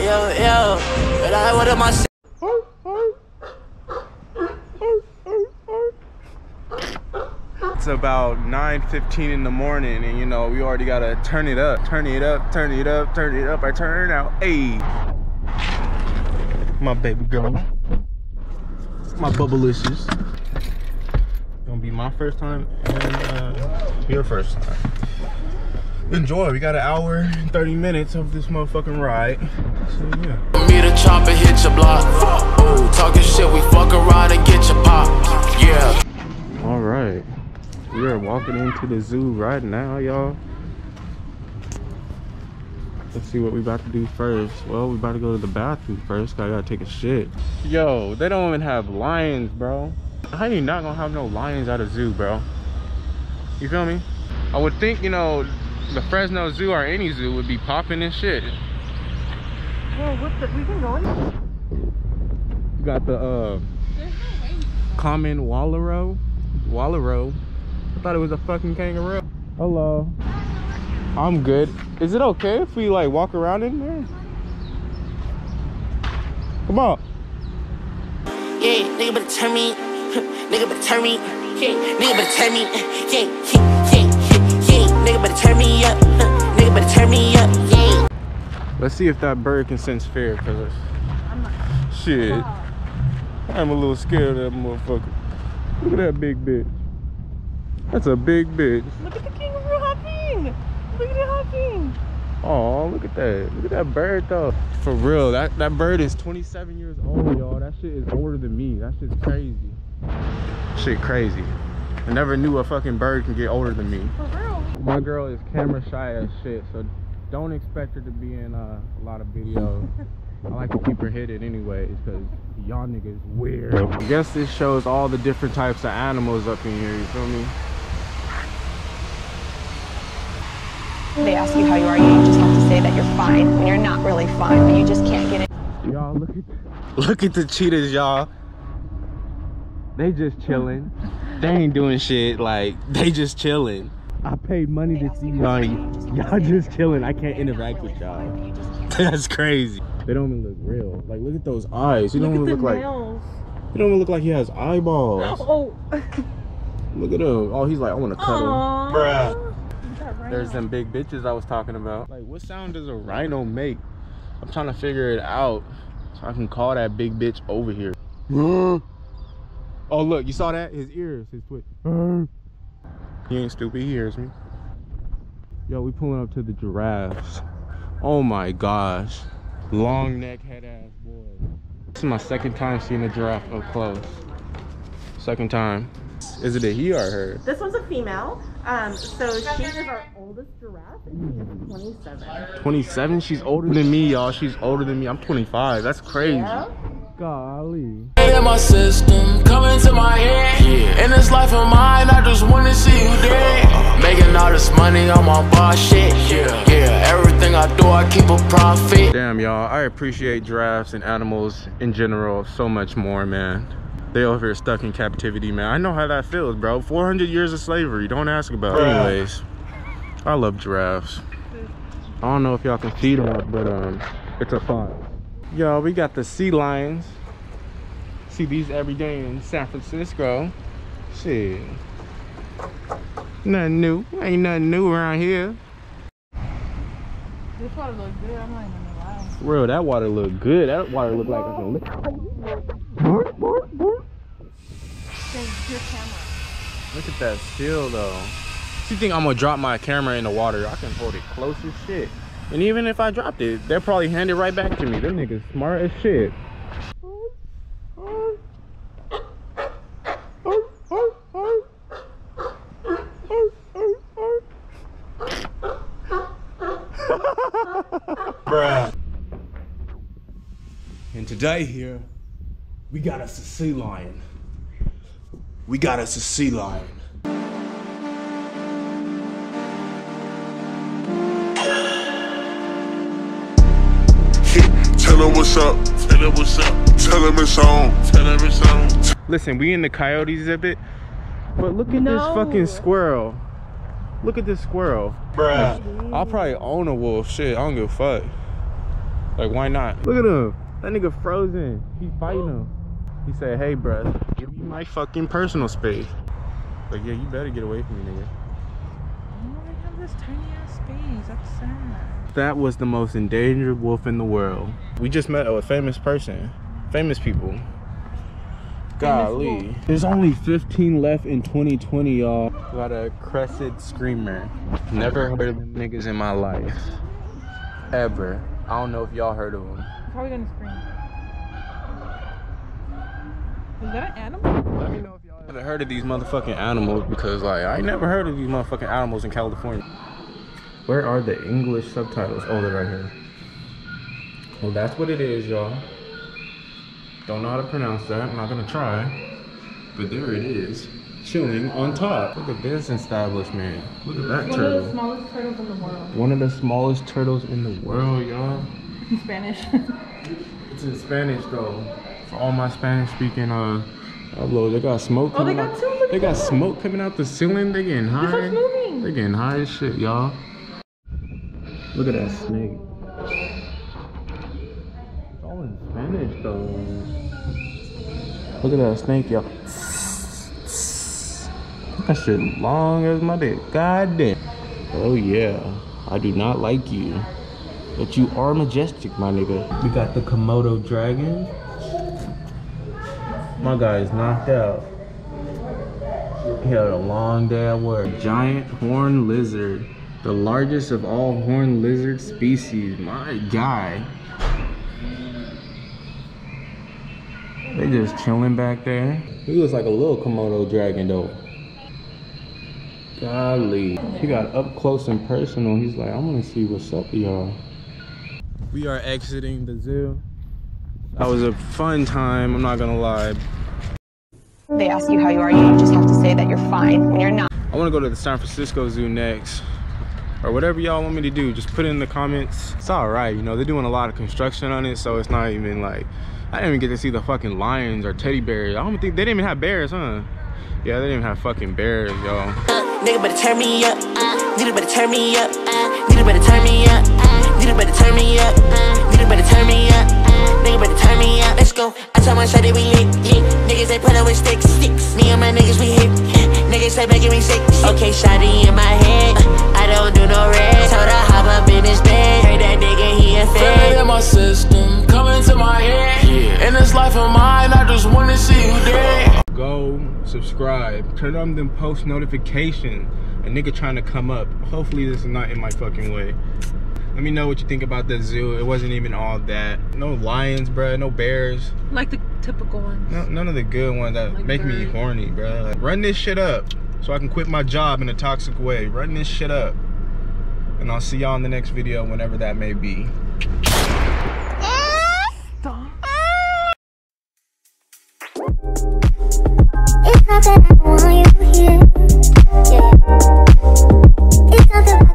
But I what am I saying? It's about 9:15 in the morning, and you know we already gotta turn it up, turn it up, turn it up, turn it up. I turn out, hey, my baby girl, my bubblicious. Gonna be my first time and your first time. Enjoy. We got an hour and 30 minutes of this motherfucking ride. So yeah. Me the chopper hit your block. Oh, talking shit, we fuck around and get your pop. Yeah. All right. We are walking into the zoo right now, y'all. Let's see what we about to do first. Well, we about to go to the bathroom first. I gotta take a shit. Yo, they don't even have lions, bro. How you not gonna have no lions at a zoo, bro? You feel me? I would think, you know, the Fresno Zoo or any zoo would be popping and shit. Well, what the, we can go in. You got the common wallaroo. I thought it was a fucking kangaroo. Hello. I'm good. Is it okay if we like walk around in there? Come on. Yeah, nigga better turn me. Nigga better turn me. Yeah, nigga better turn me. Yeah. Nigga better turn me up. Nigga better turn me up. Yeah. Let's see if that bird can sense fear, cause shit. I'm a little scared of that motherfucker. Look at that big bitch. That's a big bitch. Look at the kangaroo hopping. Look at it hopping. Oh, look at that. Look at that bird though. For real, that bird is 27 years old, y'all. That shit is older than me. That shit's crazy. Shit crazy. I never knew a fucking bird can get older than me. For real. My girl is camera shy as shit, so don't expect her to be in a lot of videos. I like to keep her hidden anyways, because y'all niggas weird. I guess this shows all the different types of animals up in here, you feel me? They ask you how you are, you just have to say that you're fine when you're not really fine, but you just can't get it. Y'all look at the cheetahs, y'all. They just chilling. They ain't doing shit, like they just chilling. I paid money to see y'all. Y'all just chilling. I can't interact with y'all. That's crazy. They don't even look real. Like look at those eyes. He don't even look like. He don't even look like he has eyeballs. Oh. Look at him. Oh, he's like, I want to cuddle. Bruh. There's them big bitches I was talking about. Like, what sound does a rhino make? I'm trying to figure it out so I can call that big bitch over here. Oh, look, you saw that? His ears, his twitch. He ain't stupid, he hears me. Yo, we pulling up to the giraffes. Oh my gosh. Long neck, head ass boy. This is my second time seeing a giraffe up close. Second time. Is it a he or her? This one's a female. So she is our oldest giraffe, and she's 27. 27? She's older than me, y'all. She's older than me. I'm 25. That's crazy. Yeah. Golly. In my system, coming to my head. Yeah. In this life of mine, I just wanna see you dead. Making all this money on my boss shit. Yeah. Everything I do, I keep a profit. Damn, y'all. I appreciate giraffes and animals in general so much more, man. They over here stuck in captivity, man. I know how that feels, bro. 400 years of slavery. Don't ask about it. Anyways, I love giraffes. I don't know if y'all can feed them up, but it's a fun. Yo, we got the sea lions. See these every day in San Francisco. Shit. Nothing new. Ain't nothing new around here. This water looks good. I'm not even gonna lie. Real, that water look good. That water look like I can lick. Your camera. Look at that still though. You think I'm gonna drop my camera in the water? I can hold it close as shit. And even if I dropped it, they'll probably hand it right back to me. Them niggas smart as shit. Bruh. And today here, we got us a sea lion. We got us a sea lion. Tell him what's up. Tell him what's up. Tell him it's on. Tell him it's on. Listen, we in the coyote exhibit, but look at this fucking squirrel. Look at this squirrel. Bruh. I'll probably own a wolf. Shit, I don't give a fuck. Like, why not? Look at him. That nigga frozen. He fighting him. He said, hey, bruh, give me my fucking personal space. Like, yeah, you better get away from me, nigga. Oh, they have this tiny ass space. That's sad. That was the most endangered wolf in the world. We just met a famous person. Famous people. Golly. There's only 15 left in 2020, y'all. Got a crested screamer. Never heard of them niggas in my life. Ever. I don't know if y'all heard of them. Probably gonna scream. Is that an animal? Let me know if y'all ever heard of these motherfucking animals, because like I ain't never heard of these motherfucking animals in California. Where are the English subtitles? Oh, they're right here. Well, that's what it is, y'all. Don't know how to pronounce that. I'm not gonna try. But there it is. Chilling on top. Look at this establishment. Look at that turtle. One of the smallest turtles in the world. One of the smallest turtles in the world, y'all. In Spanish. It's in Spanish though. For all my Spanish speaking uploads, they got smoke coming out. They got smoke coming out the ceiling. They getting high. They getting high as shit, y'all. Look at that snake. It's all in Spanish though. Look at that snake, y'all. That shit long as my dick. God damn. Oh yeah. I do not like you. But you are majestic, my nigga. We got the Komodo dragon. My guy is knocked out. He had a long day at work. Giant horned lizard. The largest of all horned lizard species. My guy. They just chilling back there. He looks like a little Komodo dragon though. Golly. He got up close and personal. He's like, I'm gonna see what's up, y'all. We are exiting the zoo. That was a fun time, I'm not gonna lie. They ask you how you are, you just have to say that you're fine when you're not. I wanna go to the San Francisco Zoo next. Or whatever y'all want me to do, just put it in the comments. It's all right, you know, they're doing a lot of construction on it, so it's not even like, I didn't even get to see the fucking lions or teddy bears. I don't think, they didn't even have bears, huh? Yeah, they didn't even have fucking bears, y'all. Nigga better turn me up. Nigga better turn me up. Nigga better turn me up. Nigga better turn me up. Nigga better turn me up. Nigga better turn me up. Let's go. I told my shawty we lit. Niggas they put up with sticks. Me and my niggas we hit. Niggas say making me sick. Okay, shawty in my head. I don't do no red. Told her hop up in his bed. Heard that nigga he a fed. In my system, coming to my head. Yeah. In this life of mine, I just wanna see you dead. Go subscribe, turn on them post notifications. A nigga trying to come up. Hopefully this is not in my fucking way. Let me know what you think about the zoo. It wasn't even all that. No lions, bruh, no bears. Like the typical ones. No, none of the good ones that like make me horny, bruh. Like, run this shit up so I can quit my job in a toxic way. Run this shit up. And I'll see y'all in the next video, whenever that may be. Stop. It's not that I want you here. Yeah. It's not that I